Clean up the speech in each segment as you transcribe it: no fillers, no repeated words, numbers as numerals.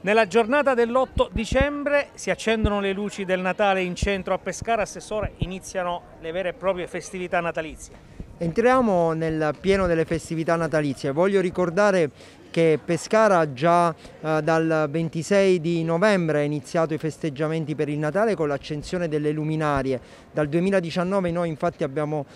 Nella giornata dell'8 dicembre si accendono le luci del Natale in centro a Pescara. Assessore, iniziano le vere e proprie festività natalizie. Entriamo nel pieno delle festività natalizie. Voglio ricordare che Pescara già dal 26 di novembre ha iniziato i festeggiamenti per il Natale con l'accensione delle luminarie. Dal 2019 noi infatti avevamo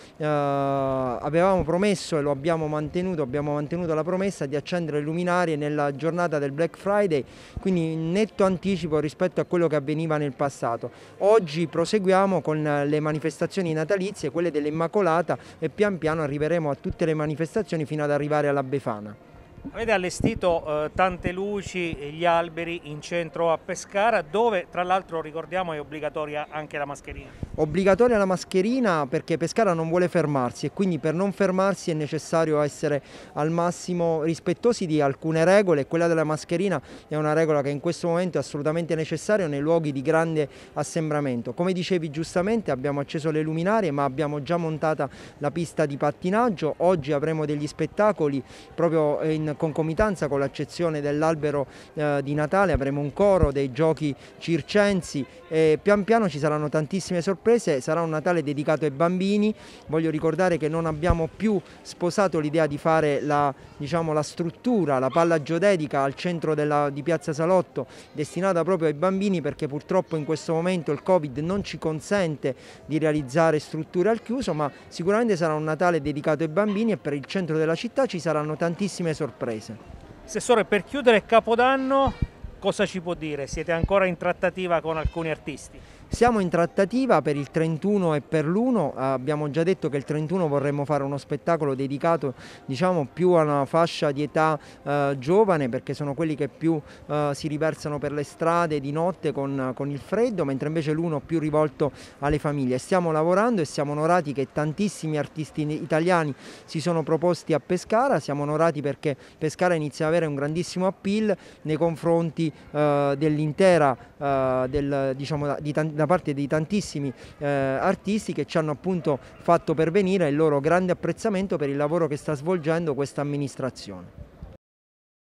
promesso e lo abbiamo mantenuto la promessa di accendere le luminarie nella giornata del Black Friday, quindi in netto anticipo rispetto a quello che avveniva nel passato. Oggi proseguiamo con le manifestazioni natalizie, quelle dell'Immacolata, e pian piano arriveremo a tutte le manifestazioni fino ad arrivare alla Befana. Avete allestito tante luci, gli alberi in centro a Pescara, dove tra l'altro ricordiamo è obbligatoria anche la mascherina. Obbligatoria la mascherina perché Pescara non vuole fermarsi e quindi per non fermarsi è necessario essere al massimo rispettosi di alcune regole. Quella della mascherina è una regola che in questo momento è assolutamente necessaria nei luoghi di grande assembramento. Come dicevi giustamente, abbiamo acceso le luminarie, ma abbiamo già montata la pista di pattinaggio. Oggi avremo degli spettacoli proprio in concomitanza con l'accezione dell'albero di Natale, avremo un coro, dei giochi circensi e pian piano ci saranno tantissime sorprese. Sarà un Natale dedicato ai bambini. Voglio ricordare che non abbiamo più sposato l'idea di fare la struttura, la palla geodedica al centro di Piazza Salotto, destinata proprio ai bambini, perché purtroppo in questo momento il Covid non ci consente di realizzare strutture al chiuso, ma sicuramente sarà un Natale dedicato ai bambini e per il centro della città ci saranno tantissime sorprese. Assessore, per chiudere Capodanno cosa ci può dire? Siete ancora in trattativa con alcuni artisti? Siamo in trattativa per il 31 e per l'1, abbiamo già detto che il 31 vorremmo fare uno spettacolo dedicato più a una fascia di età giovane, perché sono quelli che più si riversano per le strade di notte con il freddo, mentre invece l'1 più rivolto alle famiglie. Stiamo lavorando e siamo onorati che tantissimi artisti italiani si sono proposti a Pescara. Siamo onorati perché Pescara inizia ad avere un grandissimo appeal nei confronti dell'intera da parte di tantissimi artisti che ci hanno appunto fatto pervenire il loro grande apprezzamento per il lavoro che sta svolgendo questa amministrazione.